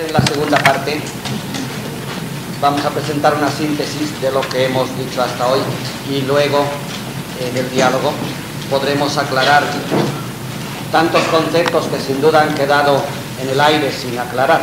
En la segunda parte vamos a presentar una síntesis de lo que hemos dicho hasta hoy y luego en el diálogo podremos aclarar tantos conceptos que sin duda han quedado en el aire sin aclarar.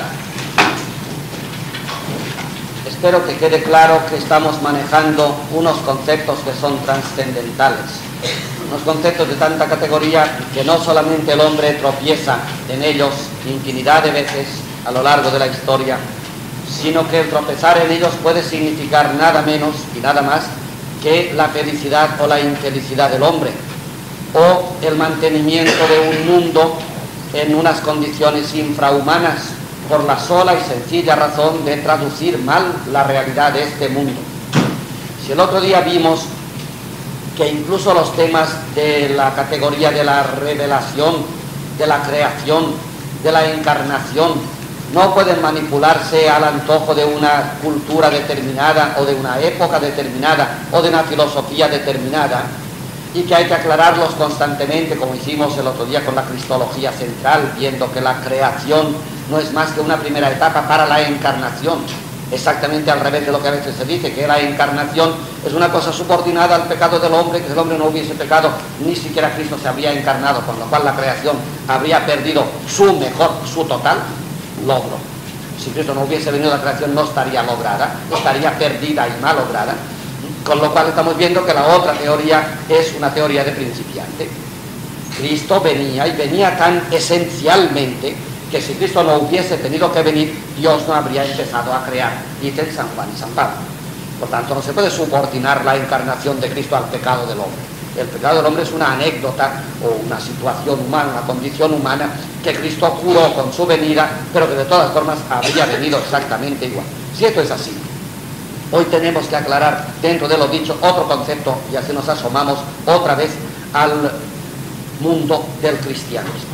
Espero que quede claro que estamos manejando unos conceptos que son trascendentales, unos conceptos de tanta categoría que no solamente el hombre tropieza en ellos infinidad de veces a lo largo de la historia, sino que el tropezar en ellos puede significar nada menos y nada más que la felicidad o la infelicidad del hombre, o el mantenimiento de un mundo en unas condiciones infrahumanas por la sola y sencilla razón de traducir mal la realidad de este mundo. Si el otro día vimos que incluso los temas de la categoría de la revelación, de la creación, de la encarnación, no pueden manipularse al antojo de una cultura determinada o de una época determinada o de una filosofía determinada, y que hay que aclararlos constantemente, como hicimos el otro día con la cristología central, viendo que la creación no es más que una primera etapa para la encarnación, exactamente al revés de lo que a veces se dice, que la encarnación es una cosa subordinada al pecado del hombre, que si el hombre no hubiese pecado, ni siquiera Cristo se habría encarnado, con lo cual la creación habría perdido su total logro. Si Cristo no hubiese venido, la creación no estaría lograda, estaría perdida y mal lograda, con lo cual estamos viendo que la otra teoría es una teoría de principiante. Cristo venía, y venía tan esencialmente que si Cristo no hubiese tenido que venir, Dios no habría empezado a crear, dicen San Juan y San Pablo. Por tanto, no se puede subordinar la encarnación de Cristo al pecado del hombre. El pecado del hombre es una anécdota o una situación humana, una condición humana que Cristo curó con su venida, pero que de todas formas habría venido exactamente igual. Si esto es así, hoy tenemos que aclarar dentro de lo dicho otro concepto, y así nos asomamos otra vez al mundo del cristianismo.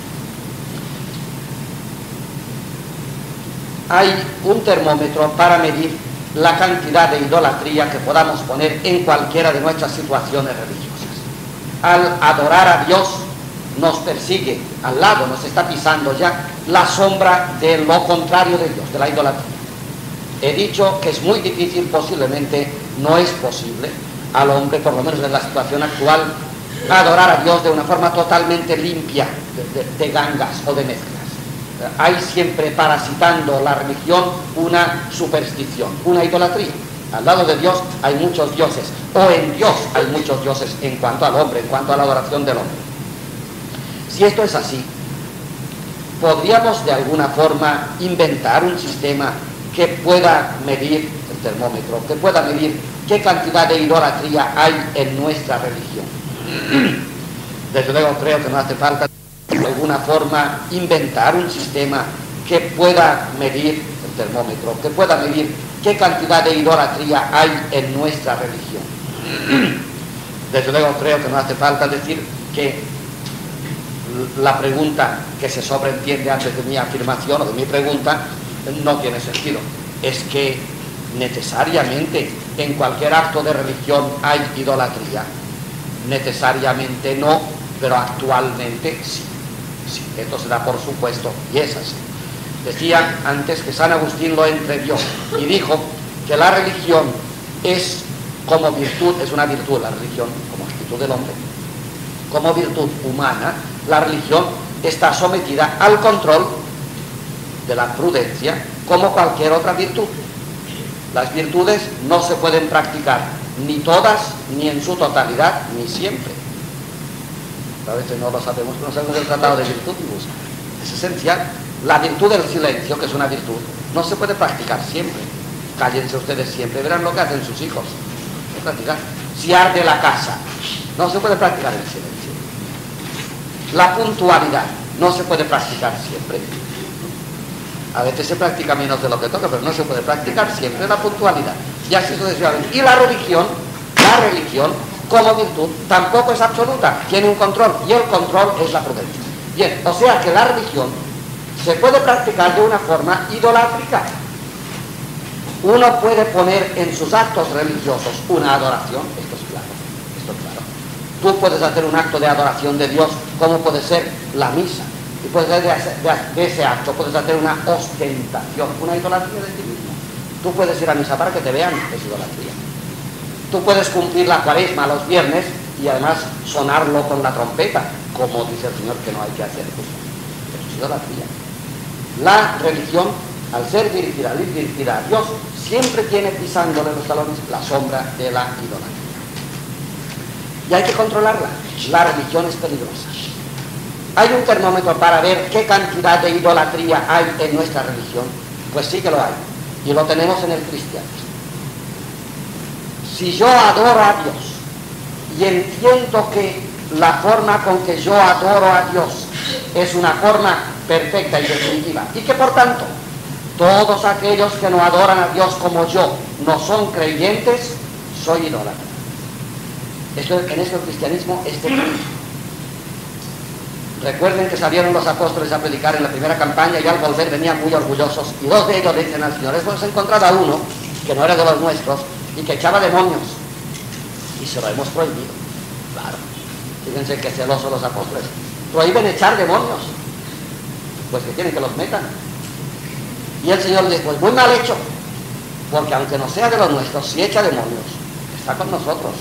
Hay un termómetro para medir la cantidad de idolatría que podamos poner en cualquiera de nuestras situaciones religiosas. Al adorar a Dios nos persigue al lado, nos está pisando ya la sombra de lo contrario de Dios, de la idolatría. He dicho que es muy difícil, posiblemente no es posible al hombre, por lo menos en la situación actual, adorar a Dios de una forma totalmente limpia de gangas o de mezclas. Hay siempre parasitando la religión una superstición, una idolatría. Al lado de Dios hay muchos dioses, o en Dios hay muchos dioses en cuanto al hombre, en cuanto a la adoración del hombre. Si esto es así, podríamos de alguna forma inventar un sistema que pueda medir, el termómetro, que pueda medir qué cantidad de idolatría hay en nuestra religión. Desde luego creo que no hace falta de alguna forma inventar un sistema que pueda medir, el termómetro, que pueda medir qué cantidad de idolatría hay en nuestra religión. Desde luego creo que no hace falta decir que la pregunta que se sobreentiende antes de mi afirmación o de mi pregunta no tiene sentido. Es que necesariamente en cualquier acto de religión hay idolatría. Necesariamente no, pero actualmente sí. Sí, esto se da por supuesto y es así. Decía antes que San Agustín lo entrevió y dijo que la religión es como virtud, es una virtud la religión, como actitud del hombre, como virtud humana. La religión está sometida al control de la prudencia como cualquier otra virtud. Las virtudes no se pueden practicar ni todas, ni en su totalidad, ni siempre. A veces no lo sabemos, pero no sabemos el tratado de virtudibus. Es esencial. La virtud del silencio, que es una virtud, no se puede practicar siempre. Cállense ustedes siempre, verán lo que hacen sus hijos. No practicar. Si arde la casa, no se puede practicar el silencio. La puntualidad no se puede practicar siempre. A veces se practica menos de lo que toca, pero no se puede practicar siempre la puntualidad. Y así sucesivamente. Y la religión, como virtud, tampoco es absoluta, tiene un control, y el control es la prudencia. Bien, o sea que la religión se puede practicar de una forma idolátrica. Uno puede poner en sus actos religiosos una adoración, esto es claro. Tú puedes hacer un acto de adoración de Dios, como puede ser la misa. Y pues de ese acto puedes hacer una ostentación, una idolatría de ti mismo. Tú puedes ir a misa para que te vean, es idolatría. Tú puedes cumplir la cuaresma los viernes y además sonarlo con la trompeta, como dice el Señor que no hay que hacer. Pues, eso es idolatría. La religión, al ser dirigida a Dios, siempre tiene pisándole los talones la sombra de la idolatría. Y hay que controlarla. La religión es peligrosa. ¿Hay un termómetro para ver qué cantidad de idolatría hay en nuestra religión? Pues sí que lo hay. Y lo tenemos en el cristianismo. Si yo adoro a Dios y entiendo que la forma con que yo adoro a Dios es una forma perfecta y definitiva, y que por tanto todos aquellos que no adoran a Dios como yo no son creyentes, soy idólatra. En eso el cristianismo es definido. Recuerden que salieron los apóstoles a predicar en la primera campaña y al volver venían muy orgullosos y dos de ellos le dicen al Señor: hemos encontrado a uno que no era de los nuestros y que echaba demonios y se lo hemos prohibido. Claro, fíjense que celosos los apóstoles, prohíben echar demonios, pues que quieren que los metan. Y el Señor les dice: pues muy mal hecho, porque aunque no sea de los nuestros, si echa demonios, está con nosotros.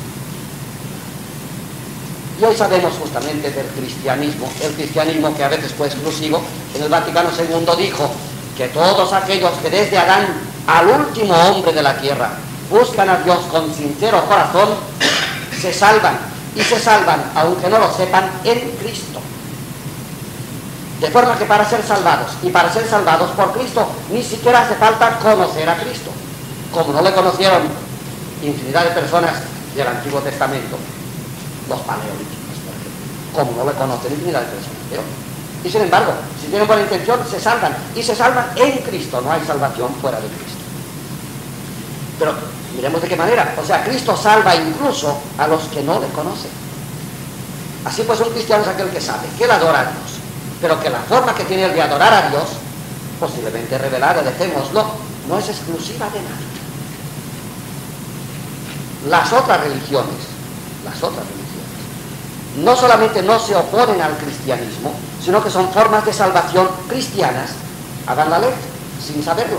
Y hoy sabemos justamente del cristianismo, el cristianismo que a veces fue exclusivo. En el Vaticano II dijo que todos aquellos que desde Adán al último hombre de la tierra buscan a Dios con sincero corazón, se salvan, y se salvan, aunque no lo sepan, en Cristo. De forma que para ser salvados, y para ser salvados por Cristo, ni siquiera hace falta conocer a Cristo, como no le conocieron infinidad de personas del Antiguo Testamento, los paleolíticos, por ejemplo, como no le conocen infinidad de personas, ¿veo? Y sin embargo, si tienen buena intención, se salvan, y se salvan en Cristo, no hay salvación fuera de Cristo. Pero miremos de qué manera. O sea, Cristo salva incluso a los que no le conocen. Así pues, un cristiano es aquel que sabe que él adora a Dios, pero que la forma que tiene él de adorar a Dios, posiblemente revelada, dejémoslo, no es exclusiva de nadie. Las otras religiones, no solamente no se oponen al cristianismo, sino que son formas de salvación cristianas. Hagan la ley, sin saberlo.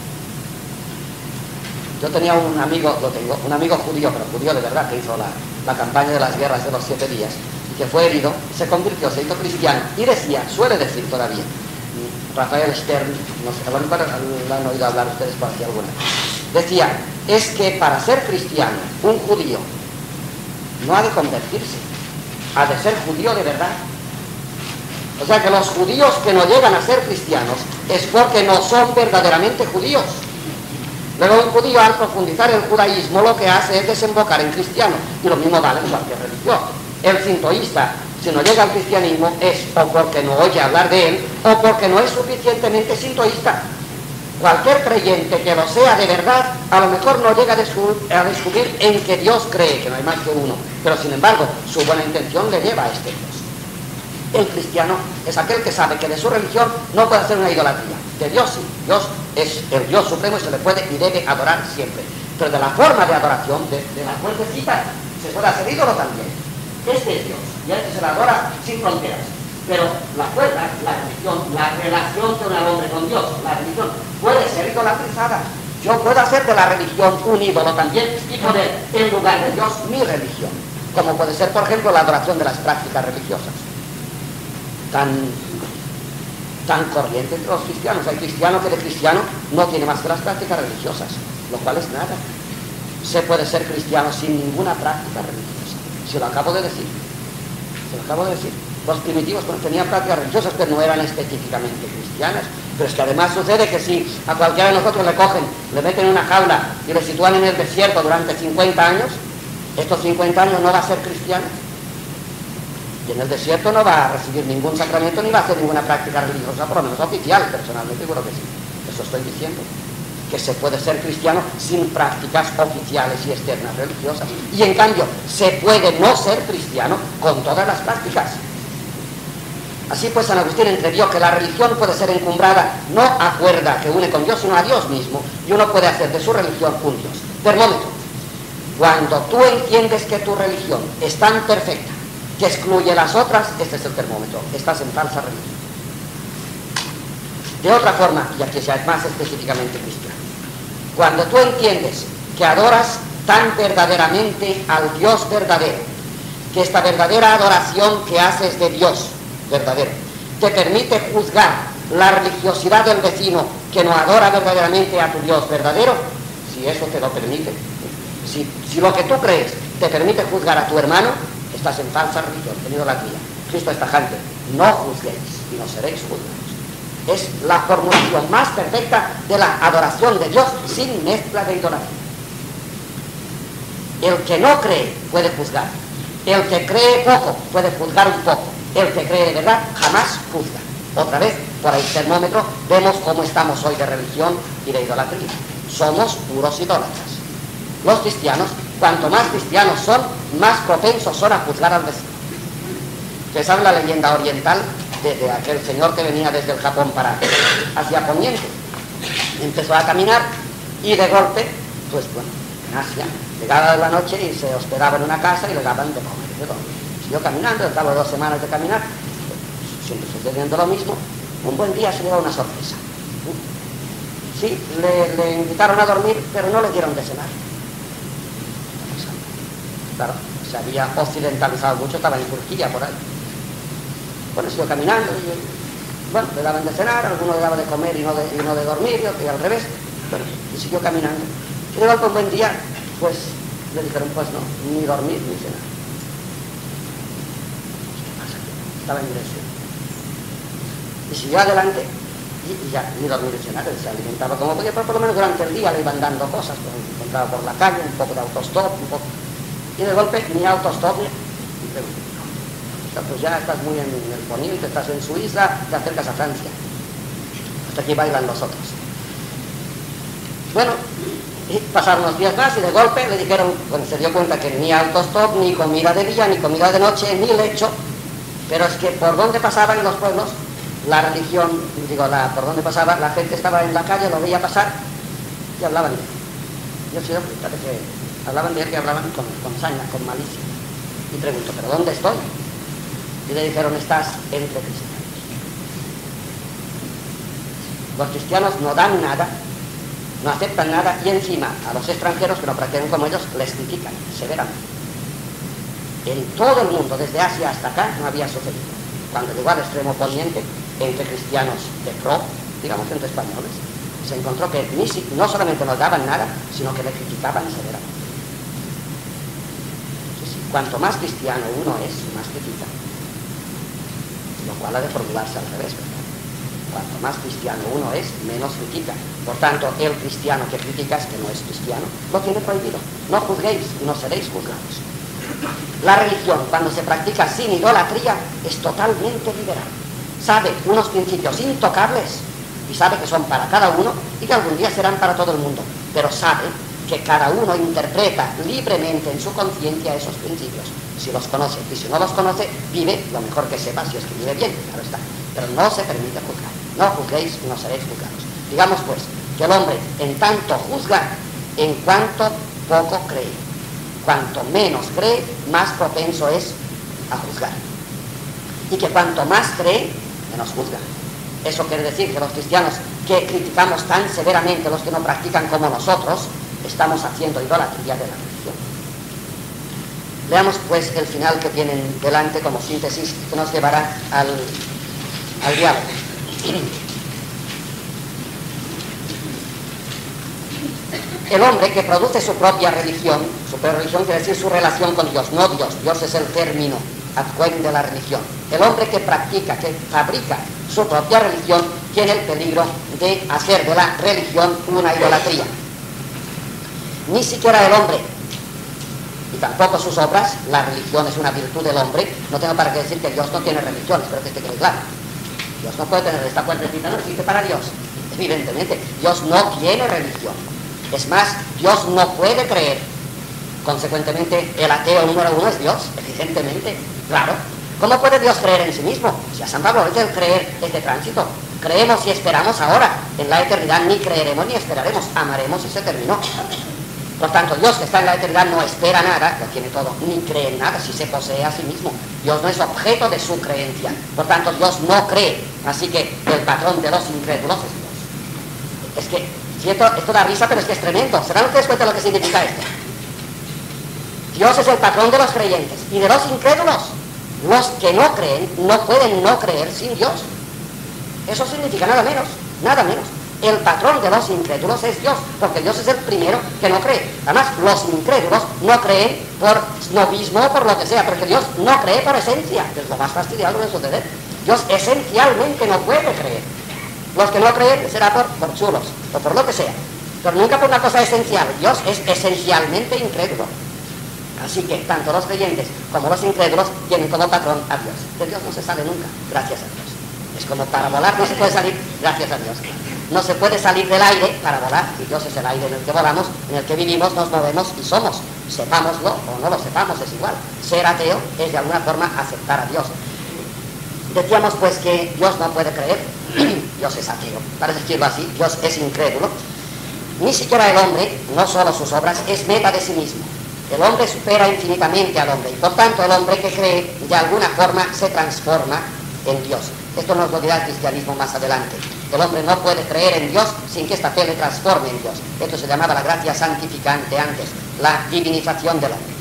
Yo tenía un amigo, un amigo judío, pero judío de verdad, que hizo la campaña de las guerras de los 7 días, y que fue herido, se convirtió, se hizo cristiano, y decía, suele decir todavía, Rafael Stern, no sé, a lo mejor lo han oído hablar ustedes por aquí alguna, decía, es que para ser cristiano, un judío no ha de convertirse, ha de ser judío de verdad. O sea que los judíos que no llegan a ser cristianos es porque no son verdaderamente judíos. Luego un judío, al profundizar el judaísmo, lo que hace es desembocar en cristiano, y lo mismo vale en cualquier religión. El sintoísta, si no llega al cristianismo, es o porque no oye hablar de él, o porque no es suficientemente sintoísta. Cualquier creyente que lo sea de verdad, a lo mejor no llega a descubrir en que Dios cree, que no hay más que uno, pero sin embargo, su buena intención le lleva a este Dios. El cristiano es aquel que sabe que de su religión no puede hacer una idolatría. De Dios sí, Dios es el Dios supremo y se le puede y debe adorar siempre. Pero de la forma de adoración, de la fuertecita, se puede hacer ídolo también. Este es Dios, y a este se le adora sin fronteras. Pero la fuerza, la religión, la relación que un hombre con Dios, la religión, puede ser idolatrizada. Yo puedo hacer de la religión un ídolo también y poner en lugar de Dios mi religión. Como puede ser, por ejemplo, la adoración de las prácticas religiosas. Tan corriente entre los cristianos. Hay cristiano que de cristiano no tiene más que las prácticas religiosas, lo cual es nada. Se puede ser cristiano sin ninguna práctica religiosa. Se lo acabo de decir. Los primitivos tenían prácticas religiosas, pero no eran específicamente cristianas. Pero es que además sucede que si a cualquiera de nosotros le cogen, le meten en una jaula y le sitúan en el desierto durante 50 años, estos 50 años no va a ser cristiano. Y en el desierto no va a recibir ningún sacramento ni va a hacer ninguna práctica religiosa, por lo menos oficial, personalmente creo que sí. Eso estoy diciendo. Que se puede ser cristiano sin prácticas oficiales y externas religiosas. Y en cambio, se puede no ser cristiano con todas las prácticas. Así pues, San Agustín entrevió que la religión puede ser encumbrada no a cuerda que une con Dios, sino a Dios mismo, y uno puede hacer de su religión un Dios. Termómetro. Cuando tú entiendes que tu religión es tan perfecta, que excluye las otras, este es el termómetro. Estás en falsa religión. De otra forma, y aquí ya es más específicamente cristiano, cuando tú entiendes que adoras tan verdaderamente al Dios verdadero, que esta verdadera adoración que haces de Dios verdadero te permite juzgar la religiosidad del vecino que no adora verdaderamente a tu Dios verdadero, si eso te lo permite, si lo que tú crees te permite juzgar a tu hermano, estás en falsa religión, en idolatría. Cristo es tajante: no juzguéis y no seréis juzgados. Es la formulación más perfecta de la adoración de Dios sin mezcla de idolatría. El que no cree puede juzgar. El que cree poco puede juzgar un poco. El que cree de verdad jamás juzga. Otra vez, por el termómetro, vemos cómo estamos hoy de religión y de idolatría. Somos puros idólatras. Los cristianos, cuanto más cristianos son, más propensos son a juzgar al vecino. Ustedes saben la leyenda oriental de aquel señor que venía desde el Japón hacia Poniente. Empezó a caminar y de golpe, pues bueno, en Asia, llegaba la noche y se hospedaba en una casa y le daban de comer y de dormir. Siguió caminando, al cabo de 2 semanas de caminar, siempre sucediendo lo mismo. Un buen día se llevó una sorpresa. Sí, le invitaron a dormir, pero no le dieron de cenar. Claro, se había occidentalizado mucho, estaba en Turquía por ahí. Bueno, siguió caminando y, bueno, le daban de cenar, algunos le daban de comer y no de dormir, y al revés. Bueno, y siguió caminando. Y de golpe un buen día, pues, le dijeron, pues no, ni dormir ni cenar. ¿Qué pasa? Estaba en dirección. Y siguió adelante, y ya, ni dormir ni cenar, se alimentaba como podía, pero por lo menos durante el día le iban dando cosas, pues, encontraba por la calle, un poco de autostop, un poco. Y de golpe, ni autostop, pues ya estás muy en el poniente, estás en Suiza, te acercas a Francia. Hasta aquí bailan los otros. Bueno, y pasaron unos días más y de golpe le dijeron, bueno, se dio cuenta que ni autostop, ni comida de día, ni comida de noche, ni lecho, pero es que por donde pasaban los pueblos, la religión, por donde pasaba, la gente estaba en la calle, lo veía pasar y hablaban de él. Yo he sido cuenta de que hablaban de él, que hablaban con saña, con malicia. Y pregunto, ¿pero dónde estoy? Y le dijeron, estás entre cristianos. Los cristianos no dan nada, no aceptan nada, y encima a los extranjeros que no practican como ellos les critican severamente. En todo el mundo, desde Asia hasta acá, no había sucedido. Cuando llegó al extremo poniente, entre cristianos de pro, digamos entre españoles, se encontró que no solamente no daban nada, sino que le criticaban severamente. Sí, cuanto más cristiano uno es, más critica. Lo cual ha de formularse al revés, ¿verdad? Cuanto más cristiano uno es, menos critica. Por tanto, el cristiano que criticas, que no es cristiano, lo tiene prohibido. No juzguéis y no seréis juzgados. La religión, cuando se practica sin idolatría, es totalmente liberal. Sabe unos principios intocables y sabe que son para cada uno y que algún día serán para todo el mundo. Pero sabe que cada uno interpreta libremente en su conciencia esos principios. Si los conoce, y si no los conoce, vive lo mejor que sepa, si es que vive bien, claro está. Pero no se permite juzgar. No juzguéis y no seréis juzgados. Digamos pues que el hombre en tanto juzga en cuanto poco cree. Cuanto menos cree, más propenso es a juzgar. Y que cuanto más cree, menos juzga. Eso quiere decir que los cristianos que criticamos tan severamente, los que no practican como nosotros, estamos haciendo idolatría de la religión. Veamos pues el final que tienen delante como síntesis que nos llevará al diálogo. El hombre que produce su propia religión quiere decir su relación con Dios, no Dios. Dios es el término ad quem de la religión. El hombre que practica, que fabrica su propia religión, tiene el peligro de hacer de la religión una idolatría. Ni siquiera el hombre, y tampoco sus obras, la religión es una virtud del hombre. No tengo para qué decir que Dios no tiene religión, espero que esté claro. Dios no puede tener esta cuentecita, no existe para Dios. Evidentemente, Dios no tiene religión. Es más, Dios no puede creer. Consecuentemente, el ateo número uno es Dios, evidentemente, claro. ¿Cómo puede Dios creer en sí mismo? Si a San Pablo dice el creer es de tránsito. Creemos y esperamos ahora. En la eternidad ni creeremos ni esperaremos. Amaremos y se terminó. Por tanto, Dios que está en la eternidad no espera nada, lo tiene todo, ni cree en nada si se posee a sí mismo. Dios no es objeto de su creencia. Por tanto, Dios no cree. Así que el patrón de los incrédulos es Dios. Es que, si esto da risa, pero es que es tremendo. ¿Se dan ustedes cuenta de lo que significa esto? Dios es el patrón de los creyentes y de los incrédulos. Los que no creen no pueden no creer sin Dios. Eso significa nada menos, nada menos. El patrón de los incrédulos es Dios, porque Dios es el primero que no cree. Además, los incrédulos no creen por snobismo o por lo que sea, porque Dios no cree por esencia. Es lo más fastidiado de suceder. Dios esencialmente no puede creer. Los que no creen será por chulos o por lo que sea, pero nunca por una cosa esencial. Dios es esencialmente incrédulo. Así que tanto los creyentes como los incrédulos tienen como patrón a Dios. De Dios no se sale nunca, gracias a Dios. Es como para volar no se puede salir, gracias a Dios. No se puede salir del aire para volar, y Dios es el aire en el que volamos, en el que vivimos, nos movemos y somos. Sepámoslo o no lo sepamos, es igual. Ser ateo es de alguna forma aceptar a Dios. Decíamos pues que Dios no puede creer, Dios es ateo, para decirlo así, Dios es incrédulo. Ni siquiera el hombre, no solo sus obras, es meta de sí mismo. El hombre supera infinitamente al hombre y por tanto el hombre que cree de alguna forma se transforma en Dios. Esto nos lo dirá el cristianismo más adelante. El hombre no puede creer en Dios sin que esta fe le transforme en Dios. Esto se llamaba la gracia santificante antes, la divinización del hombre.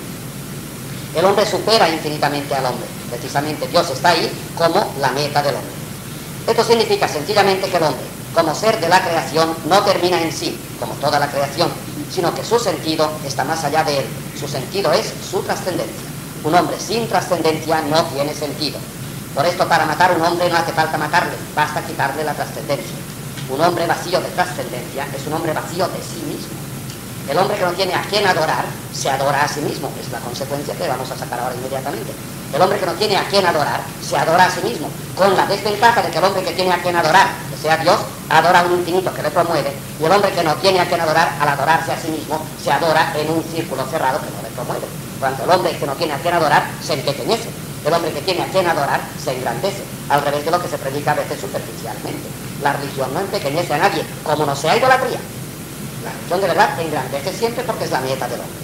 El hombre supera infinitamente al hombre. Precisamente Dios está ahí como la meta del hombre. Esto significa sencillamente que el hombre, como ser de la creación, no termina en sí, como toda la creación, sino que su sentido está más allá de él. Su sentido es su trascendencia. Un hombre sin trascendencia no tiene sentido. Por esto, para matar a un hombre no hace falta matarle, basta quitarle la trascendencia. Un hombre vacío de trascendencia es un hombre vacío de sí mismo. El hombre que no tiene a quien adorar, se adora a sí mismo. Es la consecuencia que vamos a sacar ahora inmediatamente. El hombre que no tiene a quien adorar, se adora a sí mismo, con la desventaja de que el hombre que tiene a quien adorar, que sea Dios, adora a un infinito que le promueve, y el hombre que no tiene a quien adorar, al adorarse a sí mismo, se adora en un círculo cerrado que no le promueve. Cuando el hombre que no tiene a quien adorar, se empequeñece. El hombre que tiene a quien adorar, se engrandece, al revés de lo que se predica a veces superficialmente. La religión no empequeñece a nadie, como no sea idolatría. La religión de verdad engrandece siempre porque es la meta del hombre.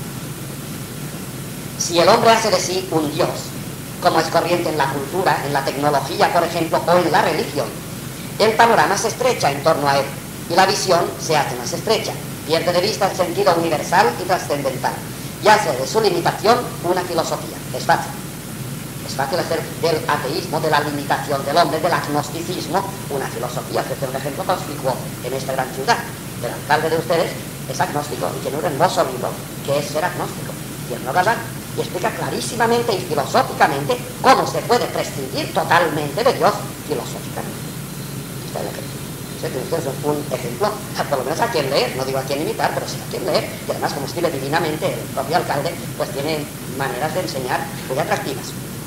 Si el hombre hace de sí un Dios, como es corriente en la cultura, en la tecnología, por ejemplo, o en la religión, el panorama se estrecha en torno a él y la visión se hace más estrecha, pierde de vista el sentido universal y trascendental y hace de su limitación una filosofía. Es fácil. Es fácil hacer del ateísmo, de la limitación del hombre, del agnosticismo, una filosofía. Ofrecer un ejemplo conspicuo en esta gran ciudad. El alcalde de ustedes es agnóstico y tiene un hermoso libro que es ser agnóstico. Y él no habla y explica clarísimamente y filosóficamente cómo se puede prescindir totalmente de Dios filosóficamente. Está el ejemplo. Ustedes es un ejemplo, por lo menos a quien leer, no digo a quien imitar, pero sí a quien leer, y además como escribe divinamente el propio alcalde, pues tiene maneras de enseñar muy atractivas.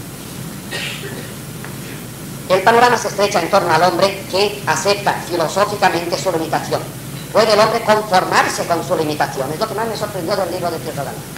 El panorama se estrecha en torno al hombre que acepta filosóficamente su limitación. ¿Puede el hombre conformarse con su limitación? Es lo que más me sorprendió del libro de Pietro Dalla.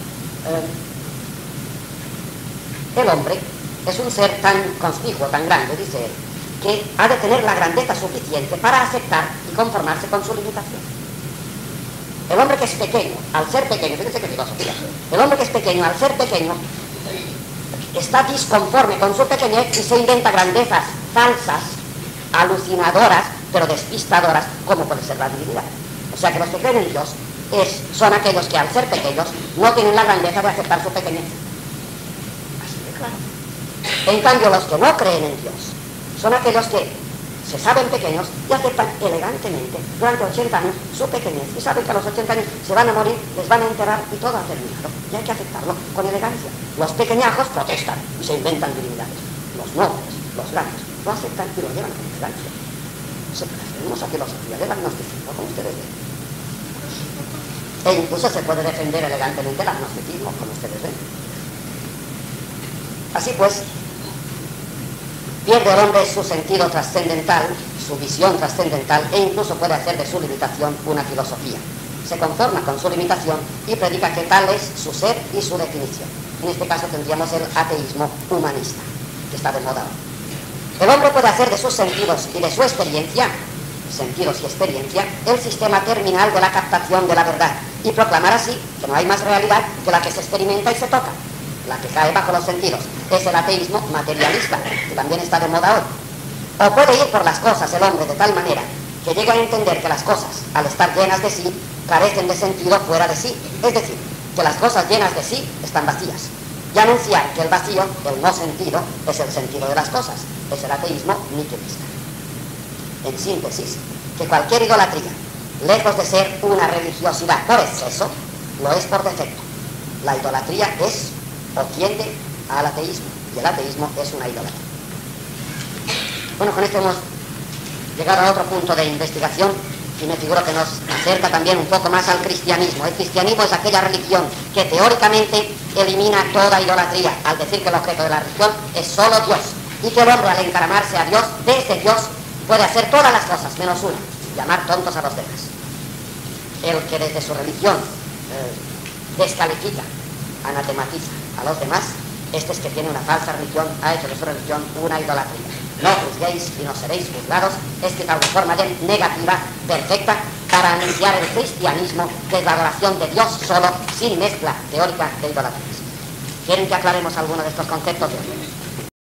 El hombre es un ser tan conspicuo, tan grande, dice él, que ha de tener la grandeza suficiente para aceptar y conformarse con su limitación. El hombre que es pequeño, al ser pequeño, fíjense qué filosofía, el hombre que es pequeño, al ser pequeño, está disconforme con su pequeñez y se inventa grandezas falsas, alucinadoras, pero despistadoras, como puede ser la divinidad. O sea que los que creen en Dios son aquellos que al ser pequeños no tienen la grandeza de aceptar su pequeñez. Así de claro. En cambio, los que no creen en Dios son aquellos que se saben pequeños y aceptan elegantemente durante 80 años su pequeñez y saben que a los 80 años se van a morir, les van a enterrar y todo ha terminado y hay que aceptarlo con elegancia. Los pequeñajos protestan y se inventan divinidades. Los nobles, los grandes, lo aceptan y lo llevan con elegancia. Tenemos a filosofía del agnosticismo, como ustedes ven. E incluso se puede defender elegantemente el agnosticismo, como ustedes ven. Así pues, pierde el hombre su sentido trascendental, su visión trascendental, e incluso puede hacer de su limitación una filosofía. Se conforma con su limitación y predica que tal es su ser y su definición. En este caso tendríamos el ateísmo humanista, que está de moda. El hombre puede hacer de sus sentidos y de su experiencia, sentidos y experiencia, el sistema terminal de la captación de la verdad, y proclamar así que no hay más realidad que la que se experimenta y se toca, la que cae bajo los sentidos. Es el ateísmo materialista, que también está de moda hoy. O puede ir por las cosas el hombre de tal manera que llegue a entender que las cosas, al estar llenas de sí, carecen de sentido fuera de sí, es decir, que las cosas llenas de sí están vacías, y anunciar que el vacío, el no sentido, es el sentido de las cosas, es el ateísmo nihilista. En síntesis, que cualquier idolatría, lejos de ser una religiosidad por exceso, lo es por defecto. La idolatría es o tiende al ateísmo, y el ateísmo es una idolatría. Bueno, con esto hemos llegado a otro punto de investigación y me figuro que nos acerca también un poco más al cristianismo. El cristianismo es aquella religión que teóricamente elimina toda idolatría, al decir que el objeto de la religión es solo Dios, y que el hombre, al encaramarse a Dios, desde Dios, puede hacer todas las cosas, menos una, llamar tontos a los demás. El que desde su religión descalifica, anatematiza a los demás, este es que tiene una falsa religión, ha hecho de su religión una idolatría. No juzguéis y no seréis juzgados, es que una forma de negativa perfecta para anunciar el cristianismo, que es la adoración de Dios solo, sin mezcla teórica de idolatrías. ¿Quieren que aclaremos alguno de estos conceptos?